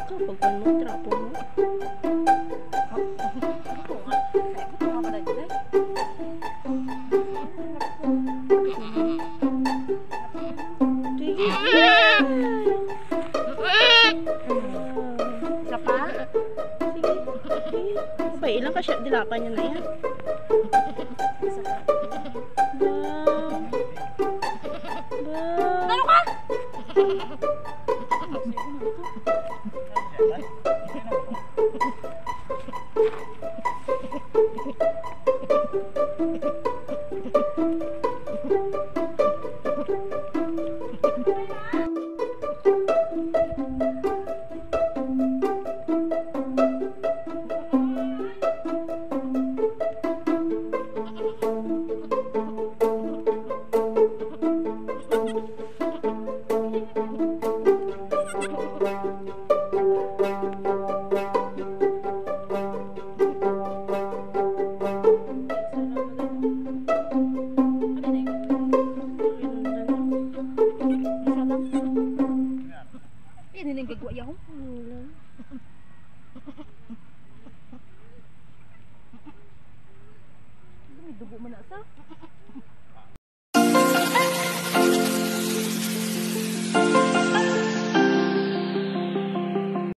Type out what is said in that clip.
ka, pagkan mo, trapo mo. Isa pa? Sige. Abay, ilang ka siya, dilakan niya na yan. Isa pa. Wow. Wow. Ano ka? Ini ning gagwa yaw. Dugo man na sa.